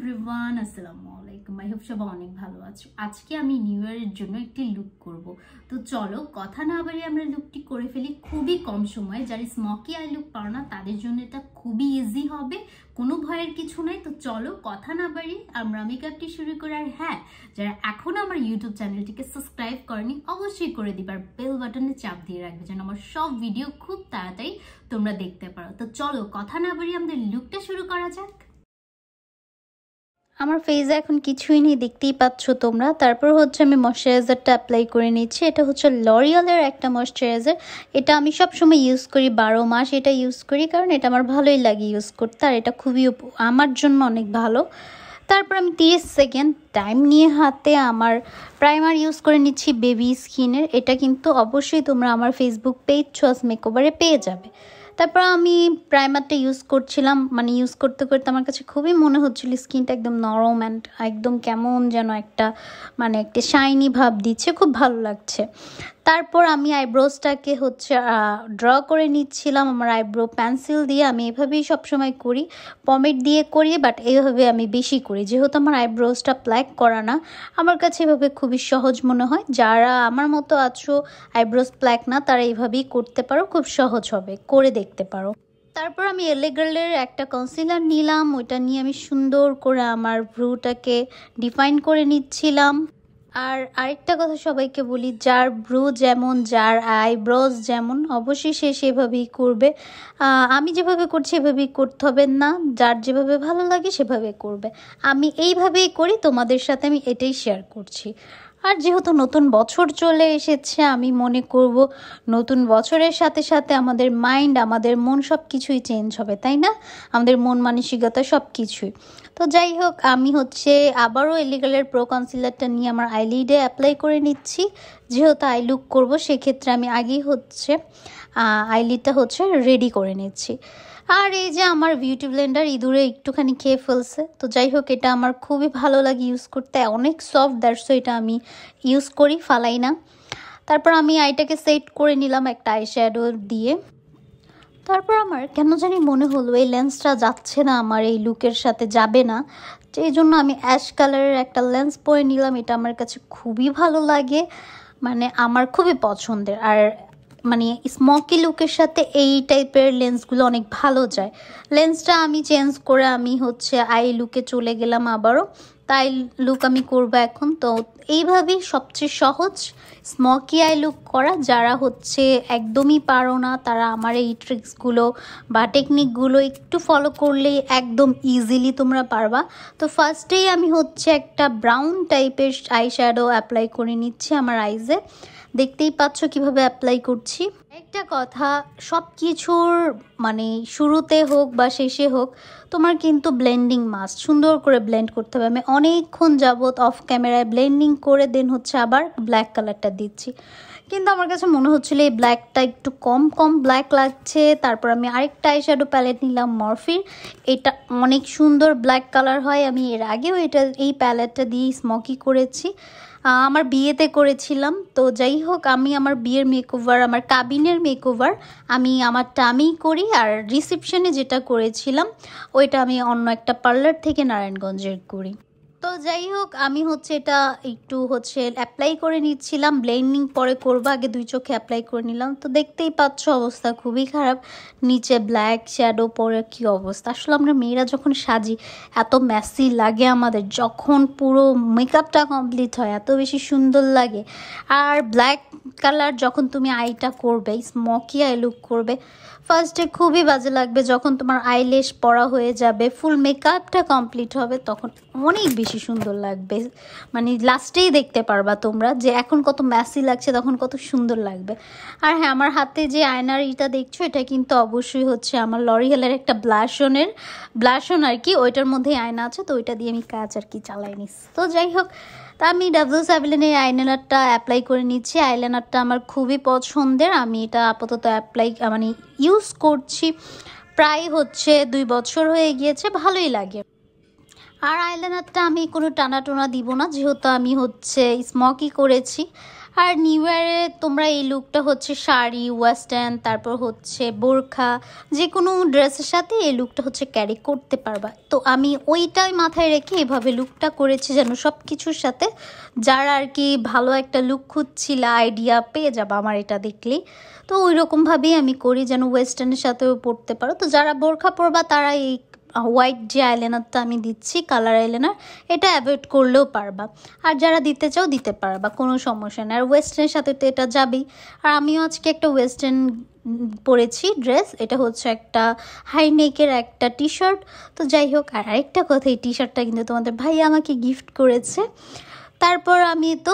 Everyone, আসসালামু আলাইকুম। I hope সবাই অনেক ভালো আছো। আজকে আমি নিউ ইয়ারের জন্য একটি লুক করব। তো চলো কথা না বাড়িয়ে আমরা লুকটি করে ফেলি খুবই কম সময়ে। যারা স্মকি আই লুক পারো না তাদের জন্য এটা খুবই ইজি হবে, কোনো ভয়ের কিছু নাই। তো চলো কথা না বাড়িয়ে আমরা মেকআপটি শুরু করি। আর হ্যাঁ, যারা এখনো আমার ইউটিউব চ্যানেলটিকে সাবস্ক্রাইব করেনি অবশ্যই করে দিবে, আর বেল বাটনে চাপ দিয়ে রাখবে যেন আমার সব ভিডিও খুব তাড়াতাড়ি তোমরা দেখতে পারো। তো চলো কথা না বাড়িয়ে আমাদের লুকটা শুরু করা যাক। আমার ফেসে এখন কিছুই নেই, দেখতেই পাচ্ছ তোমরা। তারপর হচ্ছে আমি ময়শ্চারাইজারটা অ্যাপ্লাই করে নিচ্ছি। এটা হচ্ছে লরিয়ালের একটা ময়শ্চারাইজার। এটা আমি সবসময় ইউজ করি, 12 মাস এটা ইউজ করি, কারণ এটা আমার ভালোই লাগে ইউজ করতে, আর এটা খুবই আমার জন্য অনেক ভালো। তারপর আমি 30 সেকেন্ড টাইম নিয়ে হাতে আমার প্রাইমার ইউজ করে নিচ্ছি বেবি স্কিনের। এটা কিন্তু অবশ্যই তোমরা আমার ফেসবুক পেজ ছোয়াস মেকওভারে পেয়ে যাবে। তারপর আমি প্রাইমারটা ইউজ করছিলাম, মানে ইউজ করতে করতে আমার কাছে খুবই মনে হচ্ছিল স্কিনটা একদম নরম অ্যান্ড একদম কেমন যেন একটা একটা শাইনি ভাব দিচ্ছে, খুব ভালো লাগছে। তারপর আমি আইব্রোজটাকে হচ্ছে ড্র করে নিচ্ছিলাম আমার আইব্রো পেন্সিল দিয়ে। আমি এভাবেই সবসময় করি, পমেড দিয়ে করি, বাট এইভাবে আমি বেশি করি যেহেতু আমার আইব্রোজটা প্ল্যাক করা না। আমার কাছে এভাবে খুবই সহজ মনে হয়। যারা আমার মতো আছো আইব্রোজ প্ল্যাক না, তারা এইভাবেই করতে পারো, খুব সহজ হবে, করে দেখতে পারো। তারপর আমি এলে গার্লের একটা কনসিলার নিলাম, ওইটা নিয়ে আমি সুন্দর করে আমার ভ্রুটাকে ডিফাইন করে নিচ্ছিলাম। আর আরেকটা কথা সবাইকে বলি, যার ব্রু যেমন, যার আইব্রোজ যেমন, অবশ্যই সে সেভাবেই করবে। আমি যেভাবে করছি এভাবেই করতে হবে না, যার যেভাবে ভালো লাগে সেভাবে করবে। আমি এইভাবেই করি, তোমাদের সাথে আমি এটাই শেয়ার করছি। আর যেহেতু নতুন বছর চলে এসেছে, আমি মনে করব নতুন বছরের সাথে সাথে আমাদের মাইন্ড, আমাদের মন সব কিছুই চেঞ্জ হবে, তাই না? আমাদের মন মানসিকতা সব কিছুই। তো যাই হোক, আমি হচ্ছে আবারও এলিগালের প্রো কনসিলারটা নিয়ে আমার আইলিডে অ্যাপ্লাই করে নিচ্ছি। যেহেতু আই লুক করবো সেক্ষেত্রে আমি আগেই হচ্ছে আইলিডটা হচ্ছে রেডি করে নিচ্ছি। আর এই যে আমার বিউটি ব্লেন্ডার ইঁদুরে একটুখানি খেয়ে ফেলছে। তো যাই হোক, এটা আমার খুবই ভালো লাগে ইউজ করতে, অনেক সফট, দ্যাটস এটা আমি ইউজ করি, ফালাই না। তারপর আমি আইটাকে সেট করে নিলাম একটা আই শ্যাডো দিয়ে। তারপর আমার কেন জানি মনে হলো এই লেন্সটা যাচ্ছে না, আমার এই লুকের সাথে যাবে না, এই জন্য আমি অ্যাশ কালারের একটা লেন্স পরে নিলাম। এটা আমার কাছে খুবই ভালো লাগে, আমার খুবই পছন্দের। আর স্মকি লুকের সাথে এই টাইপের লেন্সগুলো অনেক ভালো যায়। লেন্সটা আমি চেঞ্জ করে আমি হচ্ছে আই লুকে চলে গেলাম আবারও, তাই লুক আমি করবো এখন। তো এইভাবেই সবচেয়ে সহজ স্মকি আই লুক করা। যারা হচ্ছে একদমই পারো না, তারা আমার এই ট্রিক্সগুলো বা টেকনিকগুলো একটু ফলো করলেই একদম ইজিলি তোমরা পারবা। তো ফার্স্টেই আমি হচ্ছে একটা ব্রাউন টাইপের আই শ্যাডো অ্যাপ্লাই করে নিচ্ছি আমার আইজে। দেখতেই পাচ্ছ কিভাবে অ্যাপ্লাই করছি। একটা কথা, সব কিছুর শুরুতে হোক বা শেষে হোক, তোমার কিন্তু ব্লেন্ডিং মাস্ট, সুন্দর করে ব্লেন্ড করতে হবে। আমি অনেকক্ষণ যাবত অফ ক্যামেরায় ব্লেন্ডিং করে দেন হচ্ছে আবার ব্ল্যাক কালারটা দিচ্ছি, কিন্তু আমার কাছে মনে হচ্ছিল এই ব্ল্যাকটা একটু কম কম ব্ল্যাক লাগছে। তারপর আমি আরেকটা আই শ্যাডো প্যালেট নিলাম মরফির, এটা অনেক সুন্দর ব্ল্যাক কালার হয়। আমি এর আগেও এই প্যালেটটা দিয়ে স্মকি করেছি, আমার বিয়েতে করেছিলাম। তো যাই হোক, আমি আমার বিয়ের মেকওভার, আমার কাবিনের মেকওভার আমারটা আমিই করি। আর রিসেপশনে যেটা করেছিলাম ওইটা আমি অন্য একটা পার্লার থেকে নারায়ণগঞ্জের করি। তো যাই হোক, আমি হচ্ছে এটা একটু অ্যাপ্লাই করে নিচ্ছিলাম, ব্লেন্ডিং পরে করবো, আগে দুই চোখে অ্যাপ্লাই করে নিলাম। তো দেখতেই পাচ্ছ অবস্থা খুবই খারাপ, নিচে ব্ল্যাক শ্যাডো পরে কি অবস্থা। আসলে আমরা মেয়েরা যখন সাজি এত মেসি লাগে আমাদের, যখন পুরো মেকআপটা কমপ্লিট হয় এত বেশি সুন্দর লাগে। আর ব্ল্যাক কালার যখন তুমি আইটা করবে, স্মকি আই লুক করবে, ফার্স্টে খুবই বাজে লাগবে। যখন তোমার আইল্যাশ পরা হয়ে যাবে, ফুল মেকআপটা কমপ্লিট হবে, তখন অনেক বেশি সুন্দর লাগবে। লাস্টেই দেখতে পারবা তোমরা যে এখন কত ম্যাসি লাগছে, তখন কত সুন্দর লাগবে। আর হ্যাঁ, আমার হাতে যে আয়নার এটা দেখছো, এটা কিন্তু অবশ্যই হচ্ছে আমার লরিয়ালের একটা ব্লাশন আর কি, ওইটার মধ্যেই আয়না আছে, তো ওইটা দিয়ে আমি কাজ আর কি চালাই নিস। তো যাই হোক, তা আমি W7 আইলাইনারটা অ্যাপ্লাই করে নিচ্ছি। আইলাইনারটা আমার খুবই পছন্দের, আমি এটা আপাতত ইউজ করছি প্রায় 2 বছর হয়ে গিয়েছে, ভালোই লাগে। আর আইলাইনারটা আমি কোনো টানা টোনা দিব না, যেহেতু আমি স্মকি করেছি। আর নিউ ইয়ারে তোমরা এই লুকটা হচ্ছে শাড়ি, ওয়েস্টার্ন, তারপর হচ্ছে বোরখা, যে কোনো ড্রেসের সাথে এই লুকটা হচ্ছে ক্যারি করতে পারবা। তো আমি ওইটাই মাথায় রেখে এভাবে লুকটা করেছি যেন সব কিছুর সাথে, যারা আর কি ভালো একটা লুক খুঁজছিল আইডিয়া পেয়ে যাবে আমার এটা দেখলেই। তো ওই রকমভাবেই আমি করি যেন ওয়েস্টার্নের সাথেও পরতে পারো। তো যারা বোরখা পরবা তারা এই হোয়াইট যে আইলাইনারটা আমি দিচ্ছি, কালার আইলাইনার, এটা অ্যাভয়েড করলেও পারবা। আর যারা দিতে চাও দিতে পারবা, কোনো সমস্যা নেই। আর ওয়েস্টার্নের সাথে তো এটা যাবেই। আর আমিও আজকে একটা ওয়েস্টার্ন পরেছি ড্রেস, এটা হচ্ছে একটা হাই নেকের একটা টি শার্ট। তো যাই হোক, আর আরেকটা কথা, এই টি শার্টটা কিন্তু তোমাদের ভাই আমাকে গিফট করেছে। তারপর আমি তো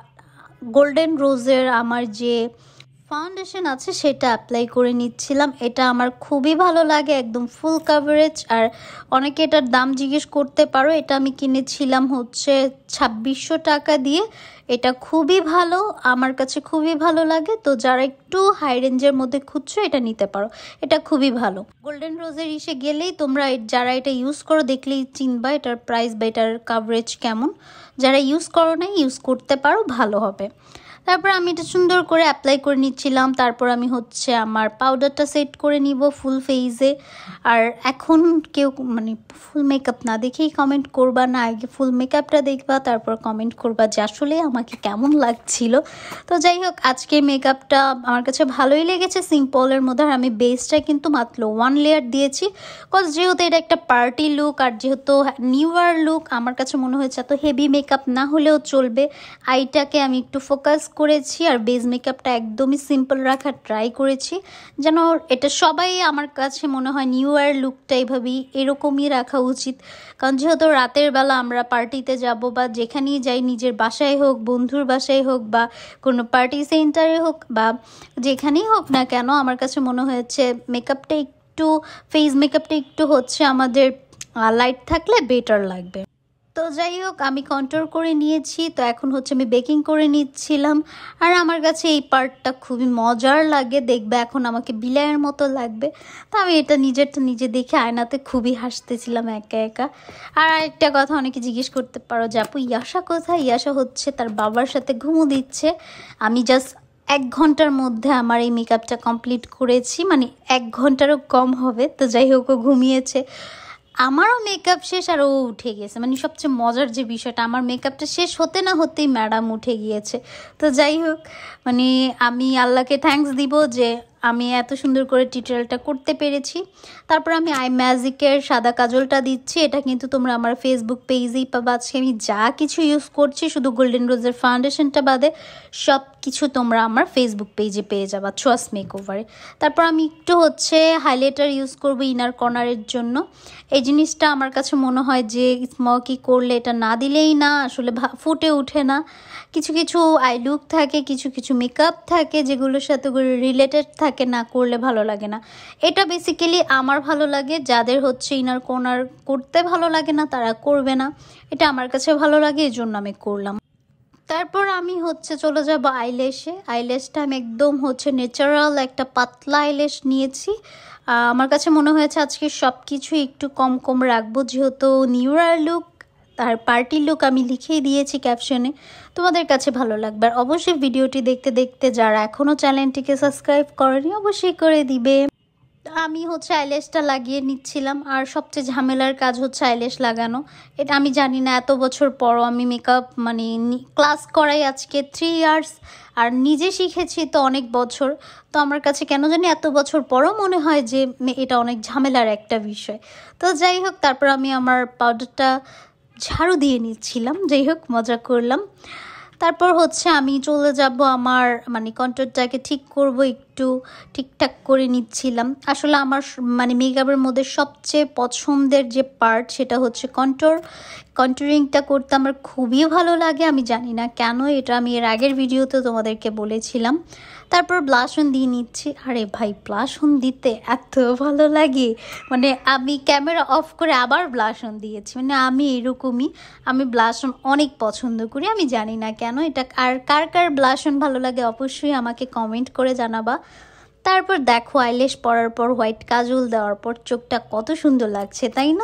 গোল্ডেন রোজের আমার যে ফাউন্ডেশন আছে সেটা অ্যাপ্লাই করে নিচ্ছিলাম। এটা আমার খুবই ভালো লাগে, একদম ফুল কাভারেজ। আর অনেকে এটার দাম জিজ্ঞেস করতে পারো, এটা আমি কিনেছিলাম হচ্ছে 2600 টাকা দিয়ে। এটা খুবই ভালো, আমার কাছে খুবই ভালো লাগে। তো যারা একটু হাই রেঞ্জের মধ্যে খুঁজছো এটা নিতে পারো, এটা খুবই ভালো। গোল্ডেন রোজের ইসে গেলেই তোমরা যারা এটা ইউজ করো দেখলেই চিনবা এটার প্রাইস বা এটার কাভারেজ কেমন। যারা ইউজ করো না ইউজ করতে পারো, ভালো হবে। তারপর আমি এটা সুন্দর করে অ্যাপ্লাই করে নিচ্ছিলাম। তারপর আমি হচ্ছে আমার পাউডারটা সেট করে নিব ফুল ফেসে। আর এখন কেউ মানে ফুল মেকআপ না দেখেই কমেন্ট করবা না, আগে ফুল মেকআপটা দেখবা তারপর কমেন্ট করবা যে আসলে আমাকে কেমন লাগছিল। তো যাই হোক, আজকে মেকআপটা আমার কাছে ভালোই লেগেছে, সিম্পলের মধ্যে। আর আমি বেসটা কিন্তু মাত্র 1 লেয়ার দিয়েছি, কজ যেহেতু এটা একটা পার্টি লুক আর যেহেতু নিউ ইয়ার লুক, আমার কাছে মনে হয়েছে এত হেভি মেকআপ না হলেও চলবে। আইটাকে আমি একটু ফোকাস করেছি আর বেস মেকআপটা একদমই সিম্পল রাখার ট্রাই করেছি, যেন এটা সবাই আমার কাছে মনে হয় নিউ ইয়ার লুকটা এইভাবেই এরকমই রাখা উচিত। কারণ যেহেতু রাতের বেলা আমরা পার্টিতে যাব বা যেখানেই যাই, নিজের বাসায় হোক, বন্ধুর বাসায় হোক, বা কোনো পার্টি সেন্টারে হোক, বা যেখানেই হোক না কেন, আমার কাছে মনে হয়েছে মেকআপটা একটু, ফেস মেকআপটা একটু হচ্ছে আমাদের লাইট থাকলে বেটার লাগবে। তো যাই হোক, আমি কন্ট্রোল করে নিয়েছি। তো এখন হচ্ছে আমি বেকিং করে নিচ্ছিলাম। আর আমার কাছে এই পার্টটা খুবই মজার লাগে, দেখবে এখন আমাকে বিলাইয়ের মতো লাগবে। তো আমি এটা নিজেরটা নিজে দেখে আয়নাতে খুবই হাসতেছিলাম একা একা। আর আরেকটা কথা, অনেকে জিজ্ঞেস করতে পারো যে আপু ইয়াশা কোথায়? ইয়াশা হচ্ছে তার বাবার সাথে ঘুমো দিচ্ছে। আমি জাস্ট 1 ঘন্টার মধ্যে আমার এই মেকআপটা কমপ্লিট করেছি, মানে 1 ঘন্টারও কম হবে। তো যাই হোক, ও ঘুমিয়েছে, আমারও মেকআপ শেষ আর ও উঠে গিয়েছে। মানে সবচেয়ে মজার যে বিষয়টা, আমার মেকআপটা শেষ হতে না হতেই ম্যাডাম উঠে গিয়েছে। তো যাই হোক, মানে আমি আল্লাহকে থ্যাঙ্কস দিব যে আমি এত সুন্দর করে টিউটোরিয়ালটা করতে পেরেছি। তারপর আমি আই ম্যাজিকের সাদা কাজলটা দিচ্ছি, এটা কিন্তু তোমরা আমার ফেসবুক পেজেই পাবা। আজকে আমি যা কিছু ইউজ করছি, শুধু গোল্ডেন রোজের ফাউন্ডেশনটা বাদে সব কিছু তোমরা আমার ফেসবুক পেজে পেয়ে যাবা, চয়েস মেকওভারে। তারপর আমি একটু হচ্ছে হাইলাইটার ইউজ করবো ইনার কর্নারের জন্য। এই জিনিসটা আমার কাছে মনে হয় যে স্মোকি করলে এটা না দিলেই না, আসলে ফুটে ওঠে না। কিছু কিছু আই লুক থাকে, কিছু কিছু মেকআপ থাকে যেগুলোর সাথে রিলেটেড থাকে, না করলে ভালো লাগে না। এটা বেসিক্যালি আমার ভালো লাগে, যাদের হচ্ছে ইনার কর্নার করতে ভালো লাগে না তারা করবে না। এটা আমার কাছে ভালো লাগে, এই জন্য আমি করলাম। তারপর আমি হচ্ছে চলে যাব আইল্যাশে। আইল্যাশটা আমি একদম হচ্ছে ন্যাচারাল একটা পাতলা আইল্যাশ নিয়েছি। আমার কাছে মনে হয়েছে আজকে সব কিছু একটু কম কম রাখবো, যেহেতু নিউ ইয়ার লুক আর পার্টি লুক আমি লিখেই দিয়েছি ক্যাপশনে। তোমাদের কাছে ভালো লাগবে। আর অবশ্যই ভিডিওটি দেখতে দেখতে যারা এখনও চ্যানেলটিকে সাবস্ক্রাইব করেনি অবশ্যই করে দিবে। আমি হচ্ছে আইল্যাশটা লাগিয়ে নিচ্ছিলাম। আর সবচেয়ে ঝামেলার কাজ হচ্ছে আইল্যাশ লাগানো। এটা আমি জানি না, এত বছর পরও আমি মেকআপ মানে ক্লাস করাই আজকে 3 ইয়ার্স, আর নিজে শিখেছি তো অনেক বছর। তো আমার কাছে কেন জানি এত বছর পরও মনে হয় যে এটা অনেক ঝামেলার একটা বিষয়। তো যাই হোক, তারপর আমি আমার পাউডারটা ঝাড়ু দিয়ে নিচ্ছিলাম। যাই হোক, মজা করলাম। তারপর হচ্ছে আমি চলে যাব আমার মানে কন্ট্রোলটাকে ঠিক করব, একটু ঠিকঠাক করে নিচ্ছিলাম। আসলে আমার মানে মেকআপের মধ্যে সবচেয়ে পছন্দের যে পার্ট সেটা হচ্ছে কন্ট্রোলিংটা করতে আমার খুবই ভালো লাগে। আমি জানি না কেন, এটা আমি এর আগের ভিডিওতে তোমাদেরকে বলেছিলাম। তারপর ব্লাশ অন দিয়ে নিচ্ছি। আরে ভাই, ব্লাশ অন দিতে এত ভালো লাগে, মানে আমি ক্যামেরা অফ করে আবার ব্লাশ অন দিয়েছি। মানে আমি এরকমই, আমি ব্লাশ অন অনেক পছন্দ করি, আমি জানি না কেন এটা। আর কার কার ব্লাশ অন ভালো লাগে অবশ্যই আমাকে কমেন্ট করে জানাবা। তারপর দেখো, আইল্যাশ পরার পর হোয়াইট কাজল দেওয়ার পর চোখটা কত সুন্দর লাগছে, তাই না?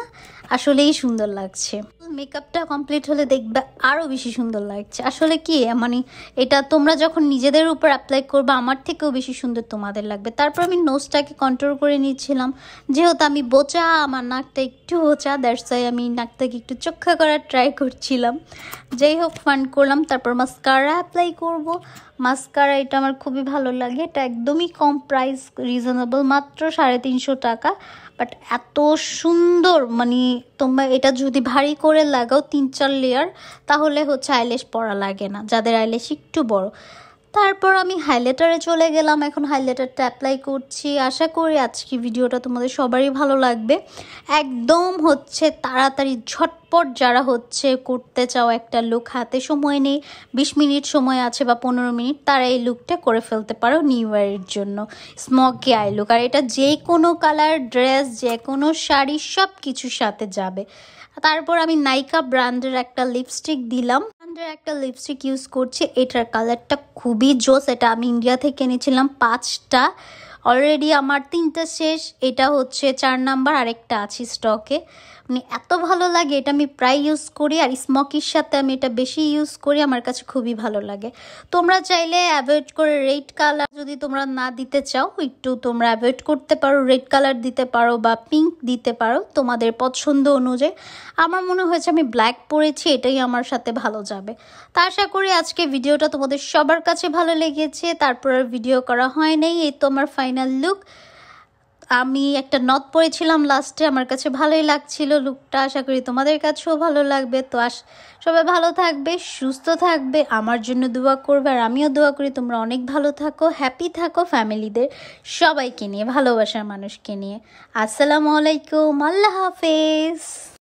আসলেই সুন্দর লাগছে। মেকআপটা কমপ্লিট হলে দেখবে আরও বেশি সুন্দর লাগছে। আসলে কি মানে এটা তোমরা যখন নিজেদের উপর অ্যাপ্লাই করবে আমার থেকেও বেশি সুন্দর তোমাদের লাগবে। তারপর আমি নোজটাকে কন্ট্রোল করে নিচ্ছিলাম, যেহেতু আমি বোচা, আমার নাকটা একটু বোচা, দ্যাটস ওয়াই আমি নাকটাকে একটু চোখা করার ট্রাই করছিলাম। যাই হোক, ফান করলাম। তারপর মাস্কারা অ্যাপ্লাই করব। মাস্কারা এটা আমার খুবই ভালো লাগে, এটা একদমই কম প্রাইস, রিজনেবল, মাত্র 350 টাকা। বাট এত সুন্দর, মানে তোমরা এটা যদি ভারী করে লাগাও 3-4 লেয়ার, তাহলে হচ্ছে আইল্যাশ পরা লাগে না যাদের আইল্যাশ একটু বড়। তারপর আমি হাইলাইটারে চলে গেলাম, এখন হাইলাইটারটা অ্যাপ্লাই করছি। আশা করি আজকে ভিডিওটা তোমাদের সবারই ভালো লাগবে। একদম হচ্ছে তাড়াতাড়ি ঝটপট যারা হচ্ছে করতে চাও একটা লুক, হাতে সময় নেই, 20 মিনিট সময় আছে বা 15 মিনিট, তারা এই লুকটা করে ফেলতে পারো নিউ ইয়ারের জন্য, স্মোকি আই লুক। আর এটা যে কোনো কালার ড্রেস, যে কোনো শাড়ি, সব কিছুর সাথে যাবে। তারপর আমি নাইকা ব্র্যান্ডের একটা লিপস্টিক দিলাম, একটা লিপস্টিক ইউজ করছি, এটার কালারটা খুবই জোস। এটা আমি ইন্ডিয়া থেকে এনেছিলাম 5টা, অলরেডি আমার 3টা শেষ, এটা হচ্ছে 4 নাম্বার, আরেকটা আছে স্টকে। মানে এত ভালো লাগে, এটা আমি প্রায় ইউজ করি, আর স্মোকির সাথে আমি এটা বেশি ইউজ করি, আমার কাছে খুবই ভালো লাগে। তোমরা চাইলে অ্যাভয়েড করে রেড কালার যদি তোমরা না দিতে চাও, একটু তোমরা অ্যাভয়েড করতে পারো, রেড কালার দিতে পারো বা পিঙ্ক দিতে পারো তোমাদের পছন্দ অনুযায়ী। আমার মনে হয়েছে আমি ব্ল্যাক পরেছি, এটাই আমার সাথে ভালো যাবে। তা আশা করি আজকে ভিডিওটা তোমাদের সবার কাছে ভালো লেগেছে। তারপর আর ভিডিও করা হয় নাই, এই তো আমার ফাইনাল লুক। আমি একটা নথ পরেছিলাম লাস্টে, আমার কাছে ভালোই লাগছিল লুকটা, আশা করি তোমাদের কাছেও ভালো লাগবে। তো সবাই ভালো থাকবে, সুস্থ থাকবে, আমার জন্য দোয়া করবে, আর আমিও দোয়া করি তোমরা অনেক ভালো থাকো, হ্যাপি থাকো, ফ্যামিলিদের সবাইকে নিয়ে, ভালোবাসার মানুষকে নিয়ে। আসসালামু আলাইকুম, আল্লাহ হাফেজ।